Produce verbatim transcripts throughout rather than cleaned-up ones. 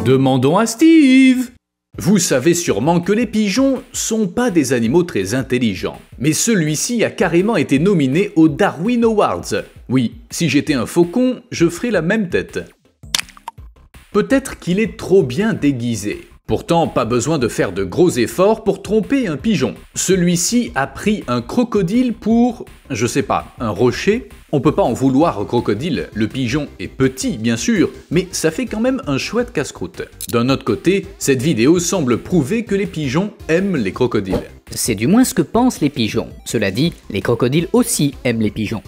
Demandons à Steve. Vous savez sûrement que les pigeons sont pas des animaux très intelligents, mais celui-ci a carrément été nominé aux Darwin Awards. Oui, si j'étais un faucon, je ferais la même tête. Peut-être qu'il est trop bien déguisé. Pourtant, pas besoin de faire de gros efforts pour tromper un pigeon. Celui-ci a pris un crocodile pour, je sais pas, un rocher. On peut pas en vouloir au crocodile, le pigeon est petit bien sûr, mais ça fait quand même un chouette casse-croûte. D'un autre côté, cette vidéo semble prouver que les pigeons aiment les crocodiles. C'est du moins ce que pensent les pigeons. Cela dit, les crocodiles aussi aiment les pigeons.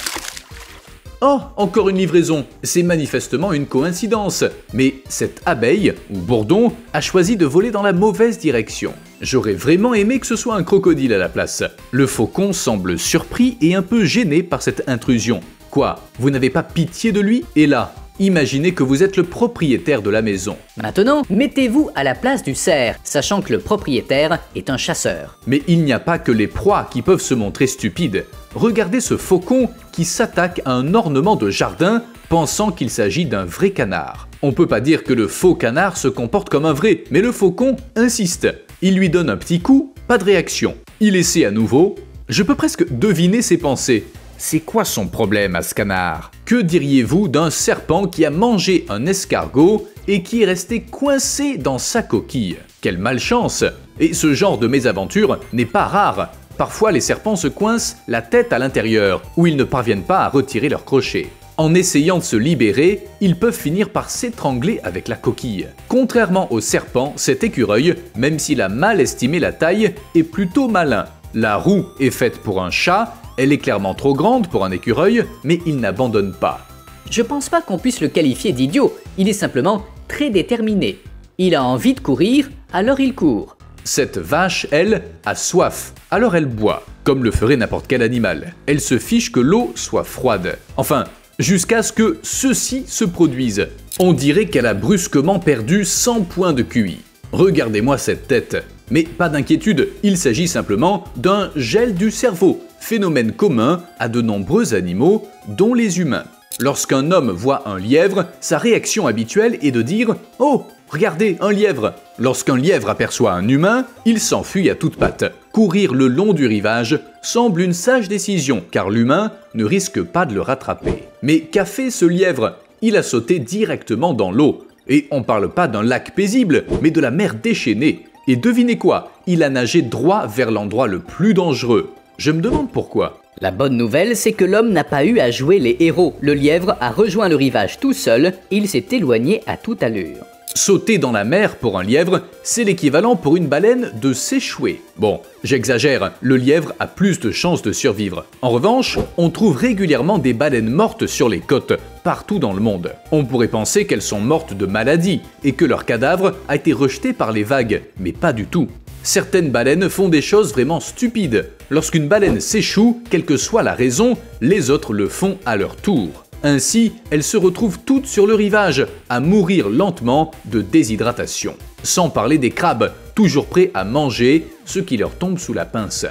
Oh, encore une livraison. C'est manifestement une coïncidence. Mais cette abeille, ou bourdon, a choisi de voler dans la mauvaise direction. J'aurais vraiment aimé que ce soit un crocodile à la place. Le faucon semble surpris et un peu gêné par cette intrusion. Quoi, vous n'avez pas pitié de lui? Et là, imaginez que vous êtes le propriétaire de la maison. Maintenant, mettez-vous à la place du cerf, sachant que le propriétaire est un chasseur. Mais il n'y a pas que les proies qui peuvent se montrer stupides. Regardez ce faucon qui s'attaque à un ornement de jardin pensant qu'il s'agit d'un vrai canard. On peut pas dire que le faux canard se comporte comme un vrai, mais le faucon insiste. Il lui donne un petit coup, pas de réaction. Il essaie à nouveau. Je peux presque deviner ses pensées. C'est quoi son problème à ce canard? Que diriez-vous d'un serpent qui a mangé un escargot et qui est resté coincé dans sa coquille? Quelle malchance! Et ce genre de mésaventure n'est pas rare. Parfois, les serpents se coincent la tête à l'intérieur, où ils ne parviennent pas à retirer leur crochet. En essayant de se libérer, ils peuvent finir par s'étrangler avec la coquille. Contrairement au serpent, cet écureuil, même s'il a mal estimé la taille, est plutôt malin. La roue est faite pour un chat, elle est clairement trop grande pour un écureuil, mais il n'abandonne pas. Je pense pas qu'on puisse le qualifier d'idiot, il est simplement très déterminé. Il a envie de courir, alors il court. Cette vache, elle, a soif, alors elle boit, comme le ferait n'importe quel animal. Elle se fiche que l'eau soit froide. Enfin, jusqu'à ce que ceci se produise. On dirait qu'elle a brusquement perdu cent points de Q I. Regardez-moi cette tête. Mais pas d'inquiétude, il s'agit simplement d'un gel du cerveau, phénomène commun à de nombreux animaux, dont les humains. Lorsqu'un homme voit un lièvre, sa réaction habituelle est de dire « Oh, regardez, un lièvre !» Lorsqu'un lièvre aperçoit un humain, il s'enfuit à toutes pattes. Courir le long du rivage semble une sage décision, car l'humain ne risque pas de le rattraper. Mais qu'a fait ce lièvre? Il a sauté directement dans l'eau. Et on parle pas d'un lac paisible, mais de la mer déchaînée. Et devinez quoi? Il a nagé droit vers l'endroit le plus dangereux. Je me demande pourquoi. La bonne nouvelle, c'est que l'homme n'a pas eu à jouer les héros. Le lièvre a rejoint le rivage tout seul et il s'est éloigné à toute allure. Sauter dans la mer pour un lièvre, c'est l'équivalent pour une baleine de s'échouer. Bon, j'exagère, le lièvre a plus de chances de survivre. En revanche, on trouve régulièrement des baleines mortes sur les côtes, partout dans le monde. On pourrait penser qu'elles sont mortes de maladie et que leur cadavre a été rejeté par les vagues, mais pas du tout. Certaines baleines font des choses vraiment stupides. Lorsqu'une baleine s'échoue, quelle que soit la raison, les autres le font à leur tour. Ainsi, elles se retrouvent toutes sur le rivage, à mourir lentement de déshydratation. Sans parler des crabes, toujours prêts à manger ce qui leur tombe sous la pince.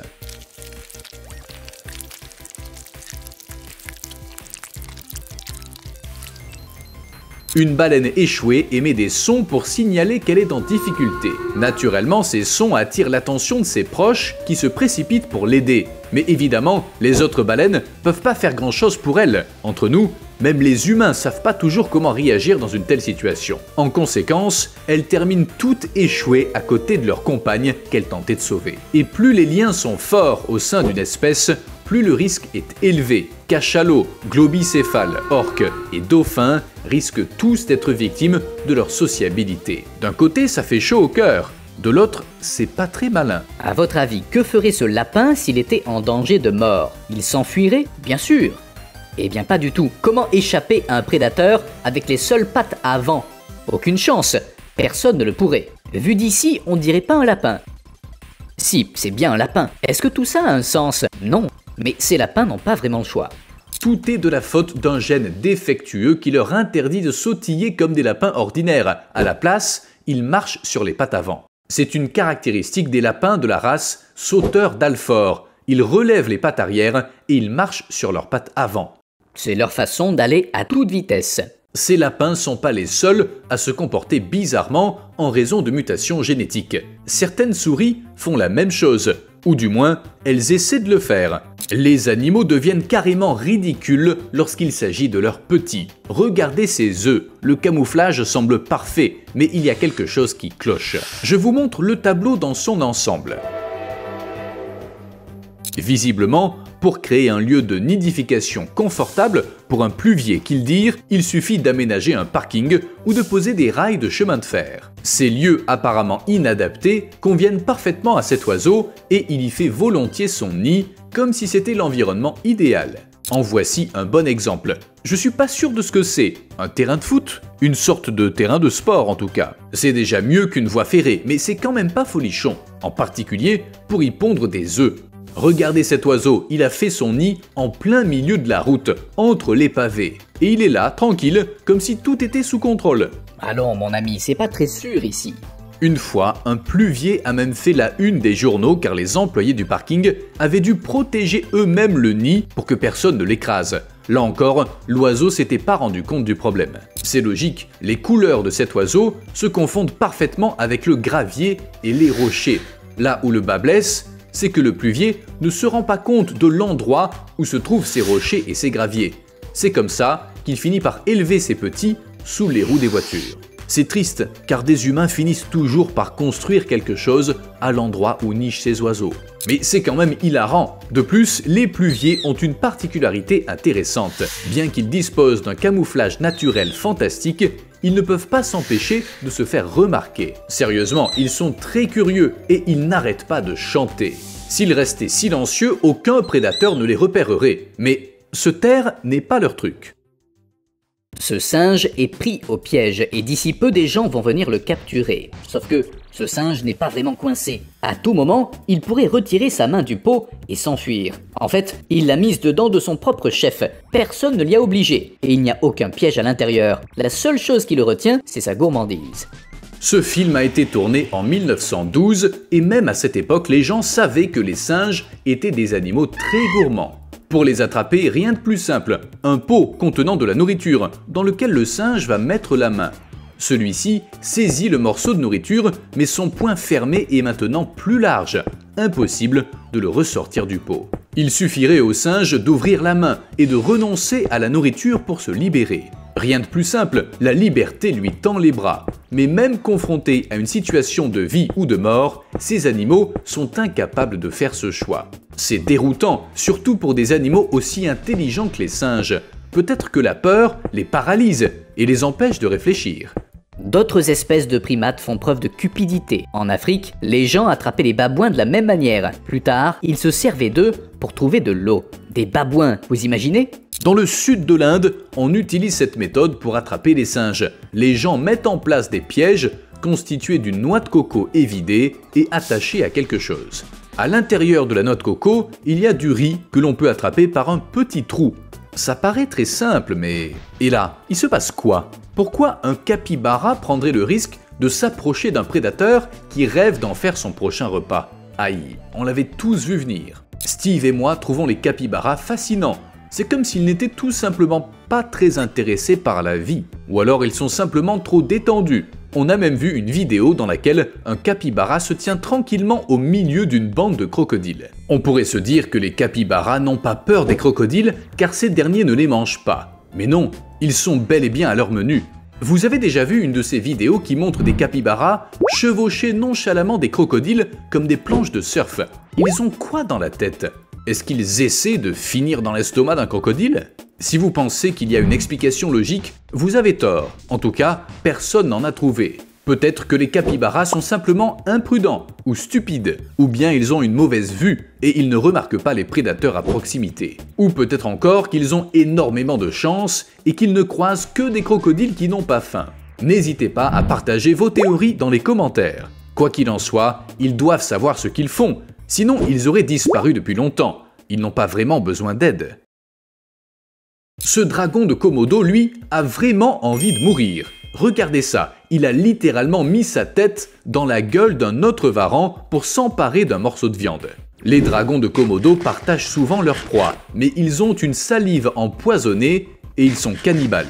Une baleine échouée émet des sons pour signaler qu'elle est en difficulté. Naturellement, ces sons attirent l'attention de ses proches qui se précipitent pour l'aider. Mais évidemment, les autres baleines peuvent pas faire grand-chose pour elle. Entre nous, même les humains savent pas toujours comment réagir dans une telle situation. En conséquence, elles terminent toutes échouées à côté de leurs compagnes qu'elles tentaient de sauver. Et plus les liens sont forts au sein d'une espèce, plus le risque est élevé. Cachalots, globicéphales, orques et dauphins risquent tous d'être victimes de leur sociabilité. D'un côté, ça fait chaud au cœur. De l'autre, c'est pas très malin. À votre avis, que ferait ce lapin s'il était en danger de mort? Il s'enfuirait? Bien sûr. Eh bien pas du tout. Comment échapper à un prédateur avec les seules pattes avant? Aucune chance. Personne ne le pourrait. Vu d'ici, on dirait pas un lapin. Si, c'est bien un lapin. Est-ce que tout ça a un sens? Non. Mais ces lapins n'ont pas vraiment le choix. Tout est de la faute d'un gène défectueux qui leur interdit de sautiller comme des lapins ordinaires. À la place, ils marchent sur les pattes avant. C'est une caractéristique des lapins de la race sauteur d'Alfort. Ils relèvent les pattes arrière et ils marchent sur leurs pattes avant. C'est leur façon d'aller à toute vitesse. Ces lapins sont pas les seuls à se comporter bizarrement en raison de mutations génétiques. Certaines souris font la même chose, ou du moins, elles essaient de le faire. Les animaux deviennent carrément ridicules lorsqu'il s'agit de leurs petits. Regardez ces œufs, le camouflage semble parfait, mais il y a quelque chose qui cloche. Je vous montre le tableau dans son ensemble. Visiblement, pour créer un lieu de nidification confortable pour un pluvier qu'ils dirent, il suffit d'aménager un parking ou de poser des rails de chemin de fer. Ces lieux apparemment inadaptés conviennent parfaitement à cet oiseau et il y fait volontiers son nid comme si c'était l'environnement idéal. En voici un bon exemple. Je suis pas sûr de ce que c'est. Un terrain de foot? Une sorte de terrain de sport en tout cas. C'est déjà mieux qu'une voie ferrée, mais c'est quand même pas folichon. En particulier pour y pondre des œufs. Regardez cet oiseau, il a fait son nid en plein milieu de la route, entre les pavés. Et il est là, tranquille, comme si tout était sous contrôle. Allons mon ami, c'est pas très sûr ici. Une fois, un pluvier a même fait la une des journaux car les employés du parking avaient dû protéger eux-mêmes le nid pour que personne ne l'écrase. Là encore, l'oiseau s'était pas rendu compte du problème. C'est logique, les couleurs de cet oiseau se confondent parfaitement avec le gravier et les rochers. Là où le bas blesse, c'est que le pluvier ne se rend pas compte de l'endroit où se trouvent ces rochers et ces graviers. C'est comme ça qu'il finit par élever ses petits sous les roues des voitures. C'est triste, car des humains finissent toujours par construire quelque chose à l'endroit où nichent ces oiseaux. Mais c'est quand même hilarant. De plus, les pluviers ont une particularité intéressante. Bien qu'ils disposent d'un camouflage naturel fantastique, ils ne peuvent pas s'empêcher de se faire remarquer. Sérieusement, ils sont très curieux et ils n'arrêtent pas de chanter. S'ils restaient silencieux, aucun prédateur ne les repérerait. Mais se taire n'est pas leur truc. Ce singe est pris au piège et d'ici peu des gens vont venir le capturer. Sauf que ce singe n'est pas vraiment coincé. À tout moment, il pourrait retirer sa main du pot et s'enfuir. En fait, il l'a mise dedans de son propre chef. Personne ne l'y a obligé et il n'y a aucun piège à l'intérieur. La seule chose qui le retient, c'est sa gourmandise. Ce film a été tourné en mille neuf cent douze et même à cette époque, les gens savaient que les singes étaient des animaux très gourmands. Pour les attraper, rien de plus simple, un pot contenant de la nourriture, dans lequel le singe va mettre la main. Celui-ci saisit le morceau de nourriture, mais son poing fermé est maintenant plus large. Impossible de le ressortir du pot. Il suffirait au singe d'ouvrir la main et de renoncer à la nourriture pour se libérer. Rien de plus simple, la liberté lui tend les bras. Mais même confrontés à une situation de vie ou de mort, ces animaux sont incapables de faire ce choix. C'est déroutant, surtout pour des animaux aussi intelligents que les singes. Peut-être que la peur les paralyse et les empêche de réfléchir. D'autres espèces de primates font preuve de cupidité. En Afrique, les gens attrapaient les babouins de la même manière. Plus tard, ils se servaient d'eux pour trouver de l'eau. Des babouins, vous imaginez ? Dans le sud de l'Inde, on utilise cette méthode pour attraper les singes. Les gens mettent en place des pièges constitués d'une noix de coco évidée et attachée à quelque chose. À l'intérieur de la noix de coco, il y a du riz que l'on peut attraper par un petit trou. Ça paraît très simple, mais... Et là, il se passe quoi? Pourquoi un capybara prendrait le risque de s'approcher d'un prédateur qui rêve d'en faire son prochain repas? Aïe, on l'avait tous vu venir. Steve et moi trouvons les capybaras fascinants. C'est comme s'ils n'étaient tout simplement pas très intéressés par la vie. Ou alors ils sont simplement trop détendus. On a même vu une vidéo dans laquelle un capybara se tient tranquillement au milieu d'une bande de crocodiles. On pourrait se dire que les capybaras n'ont pas peur des crocodiles car ces derniers ne les mangent pas. Mais non, ils sont bel et bien à leur menu. Vous avez déjà vu une de ces vidéos qui montre des capybaras chevaucher nonchalamment des crocodiles comme des planches de surf. Ils ont quoi dans la tête? Est-ce qu'ils essaient de finir dans l'estomac d'un crocodile? Si vous pensez qu'il y a une explication logique, vous avez tort. En tout cas, personne n'en a trouvé. Peut-être que les capybaras sont simplement imprudents ou stupides, ou bien ils ont une mauvaise vue et ils ne remarquent pas les prédateurs à proximité. Ou peut-être encore qu'ils ont énormément de chance et qu'ils ne croisent que des crocodiles qui n'ont pas faim. N'hésitez pas à partager vos théories dans les commentaires. Quoi qu'il en soit, ils doivent savoir ce qu'ils font, sinon ils auraient disparu depuis longtemps. Ils n'ont pas vraiment besoin d'aide. Ce dragon de Komodo, lui, a vraiment envie de mourir. Regardez ça, il a littéralement mis sa tête dans la gueule d'un autre varan pour s'emparer d'un morceau de viande. Les dragons de Komodo partagent souvent leur proie, mais ils ont une salive empoisonnée et ils sont cannibales.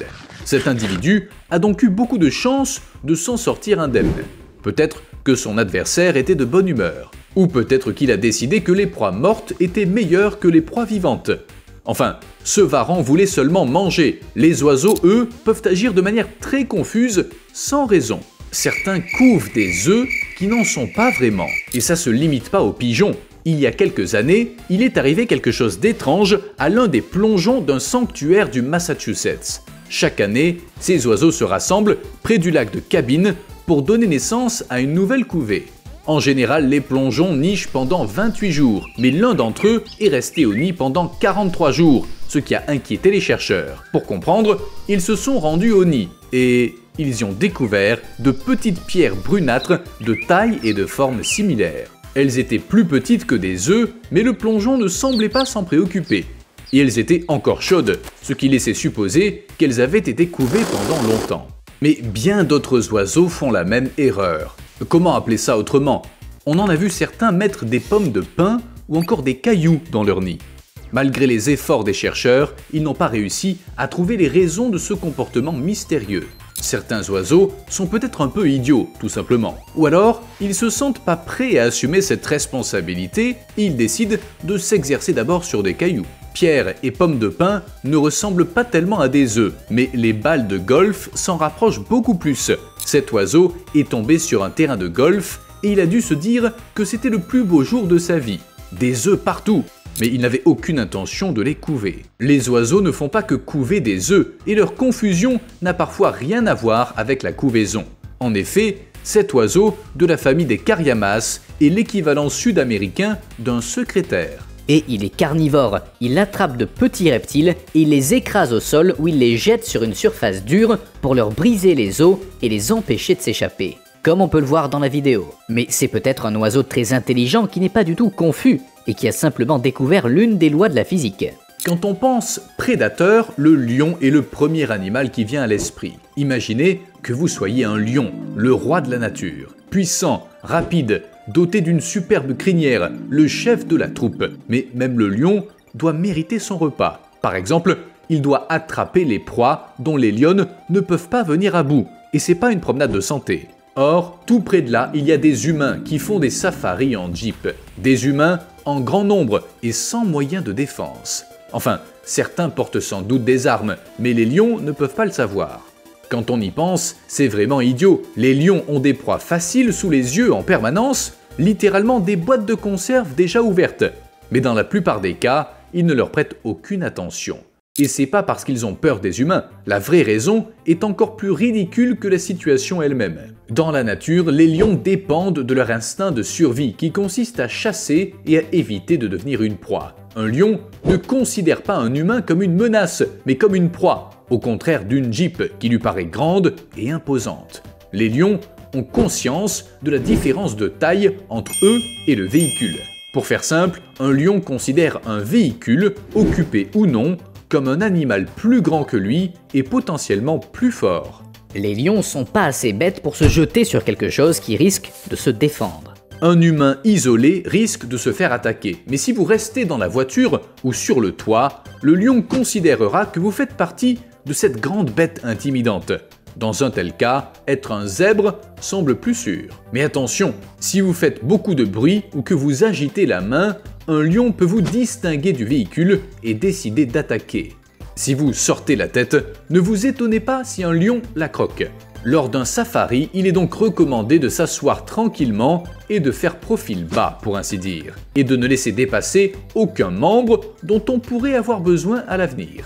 Cet individu a donc eu beaucoup de chance de s'en sortir indemne. Peut-être que son adversaire était de bonne humeur, ou peut-être qu'il a décidé que les proies mortes étaient meilleures que les proies vivantes. Enfin, ce varan voulait seulement manger. Les oiseaux, eux, peuvent agir de manière très confuse, sans raison. Certains couvent des œufs qui n'en sont pas vraiment. Et ça se limite pas aux pigeons. Il y a quelques années, il est arrivé quelque chose d'étrange à l'un des plongeons d'un sanctuaire du Massachusetts. Chaque année, ces oiseaux se rassemblent près du lac de Cabine pour donner naissance à une nouvelle couvée. En général, les plongeons nichent pendant vingt-huit jours, mais l'un d'entre eux est resté au nid pendant quarante-trois jours, ce qui a inquiété les chercheurs. Pour comprendre, ils se sont rendus au nid et ils y ont découvert de petites pierres brunâtres de taille et de forme similaires. Elles étaient plus petites que des œufs, mais le plongeon ne semblait pas s'en préoccuper. Et elles étaient encore chaudes, ce qui laissait supposer qu'elles avaient été couvées pendant longtemps. Mais bien d'autres oiseaux font la même erreur. Comment appeler ça autrement? On en a vu certains mettre des pommes de pin ou encore des cailloux dans leur nid. Malgré les efforts des chercheurs, ils n'ont pas réussi à trouver les raisons de ce comportement mystérieux. Certains oiseaux sont peut-être un peu idiots, tout simplement. Ou alors, ils se sentent pas prêts à assumer cette responsabilité et ils décident de s'exercer d'abord sur des cailloux. Pierre et pommes de pin ne ressemblent pas tellement à des œufs, mais les balles de golf s'en rapprochent beaucoup plus. Cet oiseau est tombé sur un terrain de golf et il a dû se dire que c'était le plus beau jour de sa vie. Des œufs partout, mais il n'avait aucune intention de les couver. Les oiseaux ne font pas que couver des œufs et leur confusion n'a parfois rien à voir avec la couvaison. En effet, cet oiseau de la famille des Cariamas est l'équivalent sud-américain d'un secrétaire. Et il est carnivore, il attrape de petits reptiles et il les écrase au sol ou il les jette sur une surface dure pour leur briser les os et les empêcher de s'échapper. Comme on peut le voir dans la vidéo. Mais c'est peut-être un oiseau très intelligent qui n'est pas du tout confus et qui a simplement découvert l'une des lois de la physique. Quand on pense prédateur, le lion est le premier animal qui vient à l'esprit. Imaginez que vous soyez un lion, le roi de la nature, puissant, rapide, doté d'une superbe crinière, le chef de la troupe. Mais même le lion doit mériter son repas. Par exemple, il doit attraper les proies dont les lionnes ne peuvent pas venir à bout. Et c'est pas une promenade de santé. Or, tout près de là, il y a des humains qui font des safaris en jeep. Des humains en grand nombre et sans moyen de défense. Enfin, certains portent sans doute des armes, mais les lions ne peuvent pas le savoir. Quand on y pense, c'est vraiment idiot. Les lions ont des proies faciles sous les yeux en permanence, littéralement des boîtes de conserve déjà ouvertes. Mais dans la plupart des cas, ils ne leur prêtent aucune attention. Et c'est pas parce qu'ils ont peur des humains, la vraie raison est encore plus ridicule que la situation elle-même. Dans la nature, les lions dépendent de leur instinct de survie qui consiste à chasser et à éviter de devenir une proie. Un lion ne considère pas un humain comme une menace, mais comme une proie, au contraire d'une jeep qui lui paraît grande et imposante. Les lions ont conscience de la différence de taille entre eux et le véhicule. Pour faire simple, un lion considère un véhicule, occupé ou non, comme un animal plus grand que lui et potentiellement plus fort. Les lions sont pas assez bêtes pour se jeter sur quelque chose qui risque de se défendre. Un humain isolé risque de se faire attaquer, mais si vous restez dans la voiture ou sur le toit, le lion considérera que vous faites partie de cette grande bête intimidante. Dans un tel cas, être un zèbre semble plus sûr. Mais attention, si vous faites beaucoup de bruit ou que vous agitez la main, un lion peut vous distinguer du véhicule et décider d'attaquer. Si vous sortez la tête, ne vous étonnez pas si un lion la croque. Lors d'un safari, il est donc recommandé de s'asseoir tranquillement et de faire profil bas, pour ainsi dire, et de ne laisser dépasser aucun membre dont on pourrait avoir besoin à l'avenir.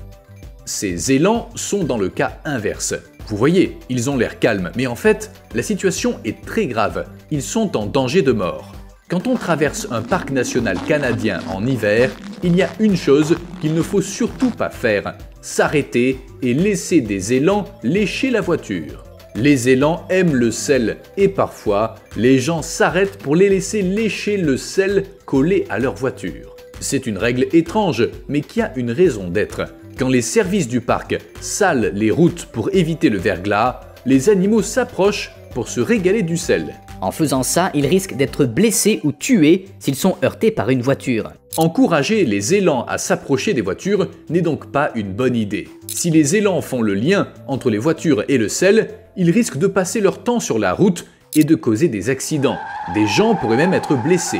Ces élans sont dans le cas inverse. Vous voyez, ils ont l'air calmes, mais en fait, la situation est très grave. Ils sont en danger de mort. Quand on traverse un parc national canadien en hiver, il y a une chose qu'il ne faut surtout pas faire, s'arrêter et laisser des élans lécher la voiture. Les élans aiment le sel et parfois, les gens s'arrêtent pour les laisser lécher le sel collé à leur voiture. C'est une règle étrange, mais qui a une raison d'être. Quand les services du parc salent les routes pour éviter le verglas, les animaux s'approchent pour se régaler du sel. En faisant ça, ils risquent d'être blessés ou tués s'ils sont heurtés par une voiture. Encourager les élans à s'approcher des voitures n'est donc pas une bonne idée. Si les élans font le lien entre les voitures et le sel, ils risquent de passer leur temps sur la route et de causer des accidents. Des gens pourraient même être blessés.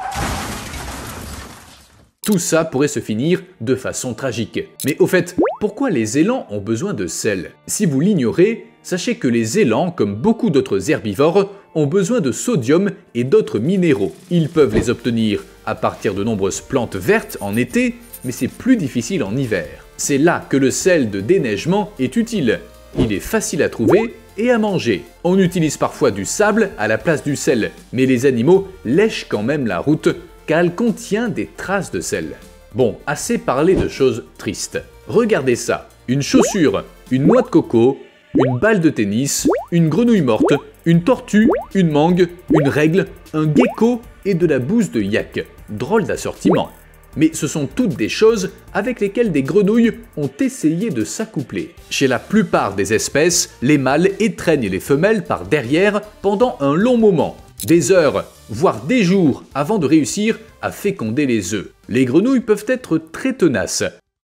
Tout ça pourrait se finir de façon tragique. Mais au fait, pourquoi les élans ont besoin de sel? Si vous l'ignorez, sachez que les élans, comme beaucoup d'autres herbivores, ont besoin de sodium et d'autres minéraux. Ils peuvent les obtenir à partir de nombreuses plantes vertes en été, mais c'est plus difficile en hiver. C'est là que le sel de déneigement est utile. Il est facile à trouver et à manger. On utilise parfois du sable à la place du sel, mais les animaux lèchent quand même la route car elle contient des traces de sel. Bon, assez parlé de choses tristes. Regardez ça, une chaussure, une noix de coco, une balle de tennis, une grenouille morte, une tortue, une mangue, une règle, un gecko et de la bouse de yak. Drôle d'assortiment. Mais ce sont toutes des choses avec lesquelles des grenouilles ont essayé de s'accoupler. Chez la plupart des espèces, les mâles étreignent les femelles par derrière pendant un long moment. Des heures, voire des jours avant de réussir à féconder les œufs. Les grenouilles peuvent être très tenaces.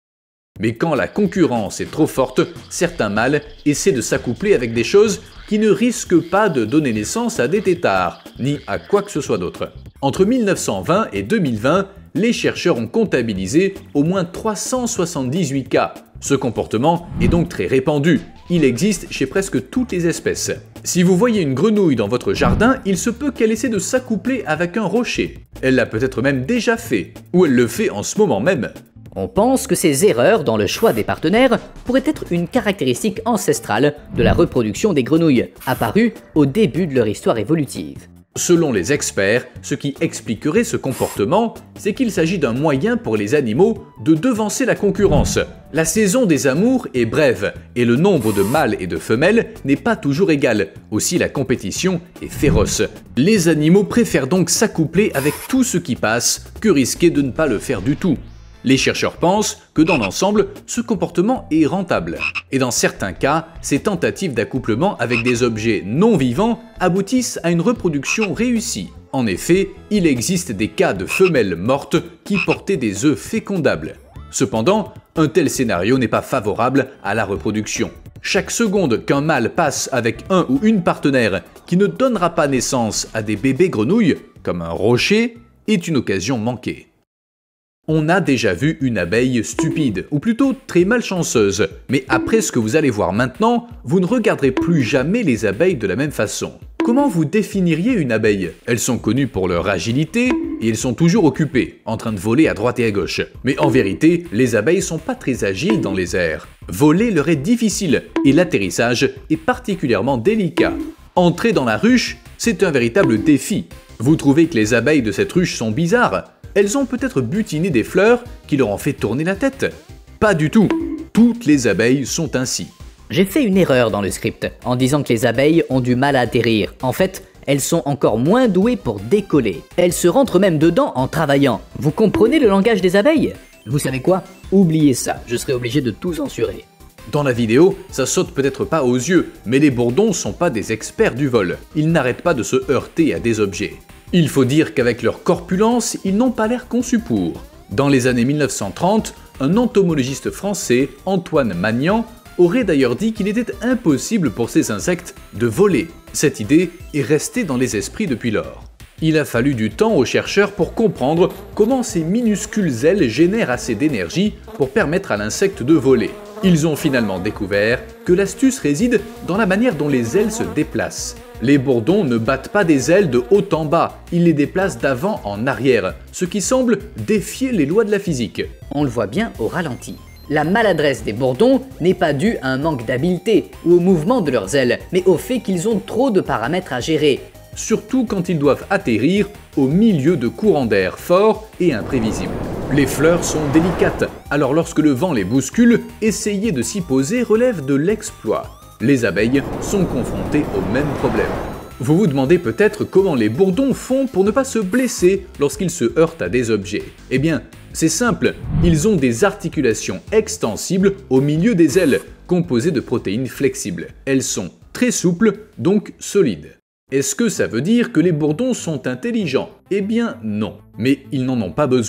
Mais quand la concurrence est trop forte, certains mâles essaient de s'accoupler avec des choses qui ne risquent pas de donner naissance à des têtards, ni à quoi que ce soit d'autre. Entre mille neuf cent vingt et deux mille vingt, les chercheurs ont comptabilisé au moins trois cent soixante-dix-huit cas. Ce comportement est donc très répandu. Il existe chez presque toutes les espèces. Si vous voyez une grenouille dans votre jardin, il se peut qu'elle essaie de s'accoupler avec un rocher. Elle l'a peut-être même déjà fait, ou elle le fait en ce moment même. On pense que ces erreurs dans le choix des partenaires pourraient être une caractéristique ancestrale de la reproduction des grenouilles, apparue au début de leur histoire évolutive. Selon les experts, ce qui expliquerait ce comportement, c'est qu'il s'agit d'un moyen pour les animaux de devancer la concurrence. La saison des amours est brève et le nombre de mâles et de femelles n'est pas toujours égal. Aussi la compétition est féroce. Les animaux préfèrent donc s'accoupler avec tout ce qui passe que risquer de ne pas le faire du tout. Les chercheurs pensent que dans l'ensemble, ce comportement est rentable. Et dans certains cas, ces tentatives d'accouplement avec des objets non vivants aboutissent à une reproduction réussie. En effet, il existe des cas de femelles mortes qui portaient des œufs fécondables. Cependant, un tel scénario n'est pas favorable à la reproduction. Chaque seconde qu'un mâle passe avec un ou une partenaire qui ne donnera pas naissance à des bébés grenouilles, comme un rocher, est une occasion manquée. On a déjà vu une abeille stupide, ou plutôt très malchanceuse, mais après ce que vous allez voir maintenant, vous ne regarderez plus jamais les abeilles de la même façon. Comment vous définiriez une abeille? Elles sont connues pour leur agilité, et elles sont toujours occupées, en train de voler à droite et à gauche. Mais en vérité, les abeilles sont pas très agiles dans les airs. Voler leur est difficile, et l'atterrissage est particulièrement délicat. Entrer dans la ruche, c'est un véritable défi. Vous trouvez que les abeilles de cette ruche sont bizarres? Elles ont peut-être butiné des fleurs qui leur ont fait tourner la tête. Pas du tout. Toutes les abeilles sont ainsi. J'ai fait une erreur dans le script, en disant que les abeilles ont du mal à atterrir. En fait, elles sont encore moins douées pour décoller. Elles se rentrent même dedans en travaillant. Vous comprenez le langage des abeilles? Vous savez quoi? Oubliez ça, je serai obligé de tout censurer. Dans la vidéo, ça saute peut-être pas aux yeux, mais les bourdons sont pas des experts du vol. Ils n'arrêtent pas de se heurter à des objets. Il faut dire qu'avec leur corpulence, ils n'ont pas l'air conçus pour. Dans les années mille neuf cent trente, un entomologiste français, Antoine Magnan, aurait d'ailleurs dit qu'il était impossible pour ces insectes de voler. Cette idée est restée dans les esprits depuis lors. Il a fallu du temps aux chercheurs pour comprendre comment ces minuscules ailes génèrent assez d'énergie pour permettre à l'insecte de voler. Ils ont finalement découvert que l'astuce réside dans la manière dont les ailes se déplacent. Les bourdons ne battent pas des ailes de haut en bas, ils les déplacent d'avant en arrière, ce qui semble défier les lois de la physique. On le voit bien au ralenti. La maladresse des bourdons n'est pas due à un manque d'habileté ou au mouvement de leurs ailes, mais au fait qu'ils ont trop de paramètres à gérer. Surtout quand ils doivent atterrir au milieu de courants d'air forts et imprévisibles. Les fleurs sont délicates, alors lorsque le vent les bouscule, essayer de s'y poser relève de l'exploit. Les abeilles sont confrontées au même problème. Vous vous demandez peut-être comment les bourdons font pour ne pas se blesser lorsqu'ils se heurtent à des objets. Eh bien, c'est simple, ils ont des articulations extensibles au milieu des ailes, composées de protéines flexibles. Elles sont très souples, donc solides. Est-ce que ça veut dire que les bourdons sont intelligents? Eh bien non, mais ils n'en ont pas besoin.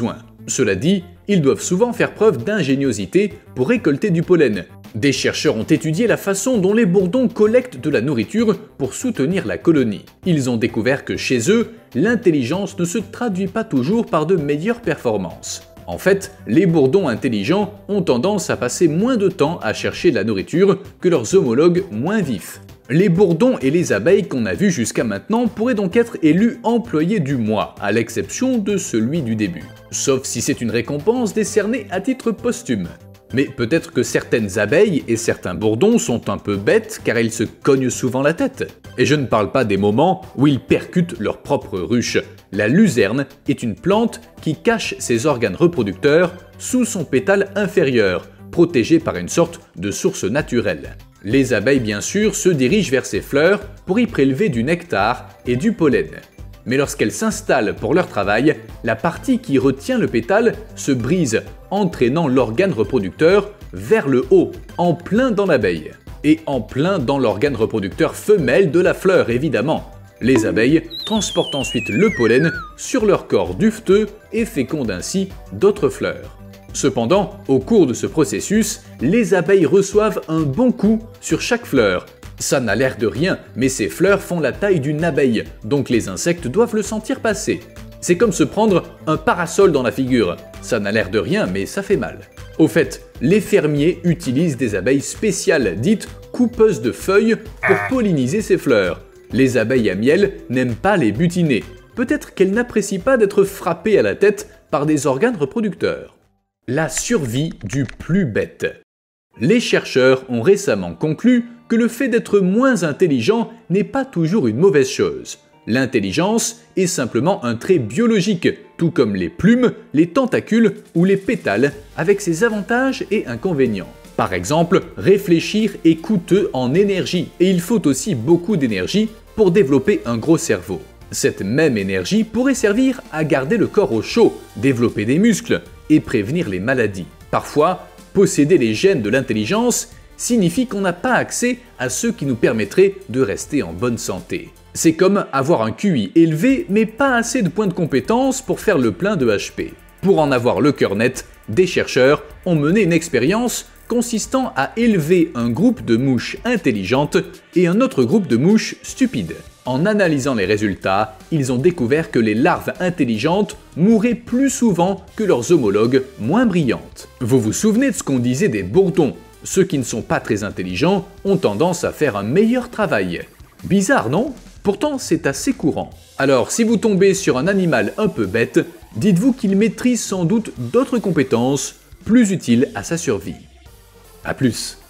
Cela dit, ils doivent souvent faire preuve d'ingéniosité pour récolter du pollen. Des chercheurs ont étudié la façon dont les bourdons collectent de la nourriture pour soutenir la colonie. Ils ont découvert que chez eux, l'intelligence ne se traduit pas toujours par de meilleures performances. En fait, les bourdons intelligents ont tendance à passer moins de temps à chercher de la nourriture que leurs homologues moins vifs. Les bourdons et les abeilles qu'on a vus jusqu'à maintenant pourraient donc être élus employés du mois, à l'exception de celui du début. Sauf si c'est une récompense décernée à titre posthume. Mais peut-être que certaines abeilles et certains bourdons sont un peu bêtes car ils se cognent souvent la tête. Et je ne parle pas des moments où ils percutent leur propre ruche. La luzerne est une plante qui cache ses organes reproducteurs sous son pétale inférieur, protégé par une sorte de source naturelle. Les abeilles bien sûr se dirigent vers ces fleurs pour y prélever du nectar et du pollen. Mais lorsqu'elles s'installent pour leur travail, la partie qui retient le pétale se brise, entraînant l'organe reproducteur vers le haut, en plein dans l'abeille. Et en plein dans l'organe reproducteur femelle de la fleur évidemment. Les abeilles transportent ensuite le pollen sur leur corps duveteux et fécondent ainsi d'autres fleurs. Cependant, au cours de ce processus, les abeilles reçoivent un bon coup sur chaque fleur. Ça n'a l'air de rien, mais ces fleurs font la taille d'une abeille, donc les insectes doivent le sentir passer. C'est comme se prendre un parasol dans la figure. Ça n'a l'air de rien, mais ça fait mal. Au fait, les fermiers utilisent des abeilles spéciales, dites coupeuses de feuilles, pour polliniser ces fleurs. Les abeilles à miel n'aiment pas les butiner. Peut-être qu'elles n'apprécient pas d'être frappées à la tête par des organes reproducteurs. La survie du plus bête. Les chercheurs ont récemment conclu que le fait d'être moins intelligent n'est pas toujours une mauvaise chose. L'intelligence est simplement un trait biologique, tout comme les plumes, les tentacules ou les pétales, avec ses avantages et inconvénients. Par exemple, réfléchir est coûteux en énergie, et il faut aussi beaucoup d'énergie pour développer un gros cerveau. Cette même énergie pourrait servir à garder le corps au chaud, développer des muscles et prévenir les maladies. Parfois, posséder les gènes de l'intelligence signifie qu'on n'a pas accès à ceux qui nous permettraient de rester en bonne santé. C'est comme avoir un Q I élevé mais pas assez de points de compétence pour faire le plein de H P. Pour en avoir le cœur net, des chercheurs ont mené une expérience consistant à élever un groupe de mouches intelligentes et un autre groupe de mouches stupides. En analysant les résultats, ils ont découvert que les larves intelligentes mouraient plus souvent que leurs homologues moins brillantes. Vous vous souvenez de ce qu'on disait des bourdons? Ceux qui ne sont pas très intelligents ont tendance à faire un meilleur travail. Bizarre, non? Pourtant, c'est assez courant. Alors, si vous tombez sur un animal un peu bête, dites-vous qu'il maîtrise sans doute d'autres compétences plus utiles à sa survie. A plus.